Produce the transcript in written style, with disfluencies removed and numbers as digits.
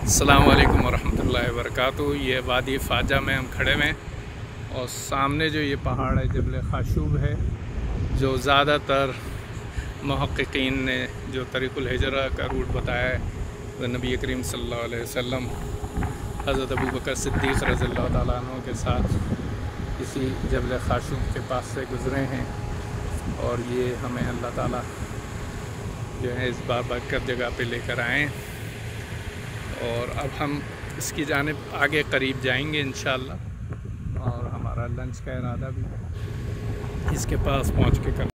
अस्सलाम वालेकुम वरहमतुल्लाहि वबरकातुहू। ये वादी फ़ाजा में हम खड़े हैं और सामने जो ये पहाड़ है जबल खाशूब है, जो ज़्यादातर मुहक्किकीन ने जो तरीक़ुल हिजरा का रूट बताया है वह नबी करीम सल्लल्लाहु अलैहि वसल्लम हज़रत अबू बकर सिद्दीक़ रज़ियल्लाहु ताला अन्हु के साथ इसी जबल खाशूब के पास से गुज़रे हैं। और ये हमें अल्लाह ताला जो है इस बाबरकत जगह पे लेकर आए और अब हम इसकी जानिब आगे करीब जाएंगे इंशाअल्लाह। और हमारा लंच का इरादा भी इसके पास पहुंच के कर